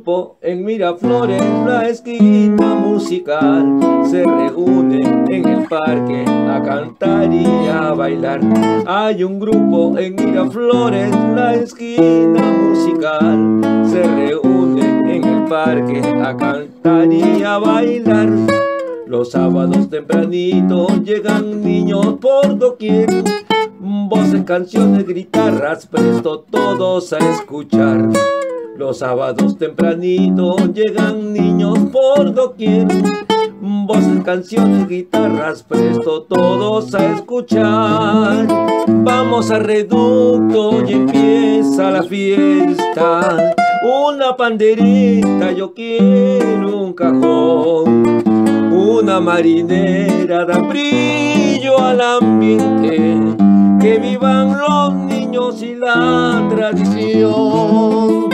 grupo en Miraflores, la esquina musical, se reúne en el parque a cantar y a bailar. Hay un grupo en Miraflores, la esquina musical, se reúne en el parque a cantar y a bailar. Los sábados tempranito llegan niños por doquier, voces, canciones, guitarras, presto todos a escuchar. Los sábados tempranito llegan niños por doquier, voces, canciones, guitarras, presto todos a escuchar. Vamos al reducto y empieza la fiesta, una pandereta, yo quiero un cajón, una marinera da brillo al ambiente, que vivan los niños y la tradición.